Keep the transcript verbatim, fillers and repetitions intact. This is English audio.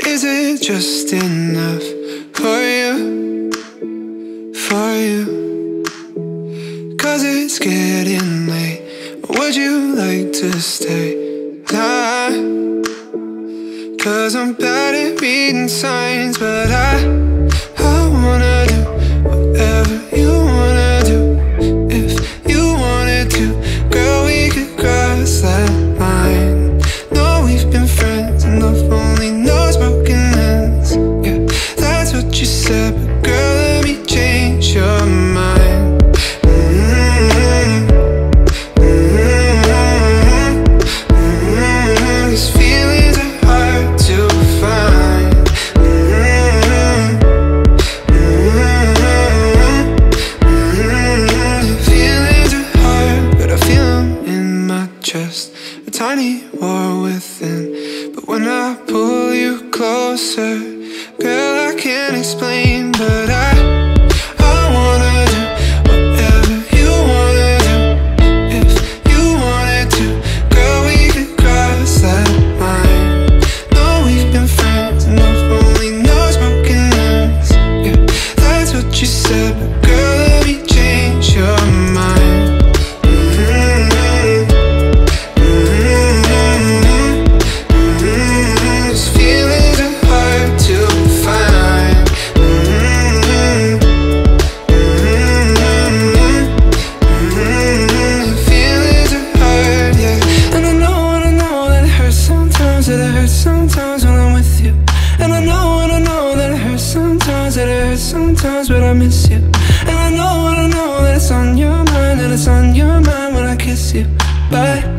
Is it just enough for you, for you? Cause it's getting late. Would you like to stay? Nah, cause I'm bad at reading signs, but I, I wanna do whatever you wanna do. If you wanted to, girl, we could cross that line. No, we've been friends enough, only knows broken hands. Yeah, that's what you said, but girl, let me change your mind. Mm-hmm. Mm-hmm. Mm-hmm. These feelings are hard to find. Mm-hmm. Mm-hmm. Mm-hmm. Feelings are hard, but I feel them in my chest. A tiny war within, but when I pull you closer, girl, I can't explain, but I, I wanna do whatever you wanna do. If you wanted to, girl, we could cross that line. No, we've been friends enough, only knows broken hands. Yeah, that's what you said, but girl, let me change your mind. Mm-hmm. Sometimes when I'm with you, and I know and I know that it hurts sometimes, that it hurts sometimes, but I miss you. And I know and I know that it's on your mind, that it's on your mind when I kiss you. Bye.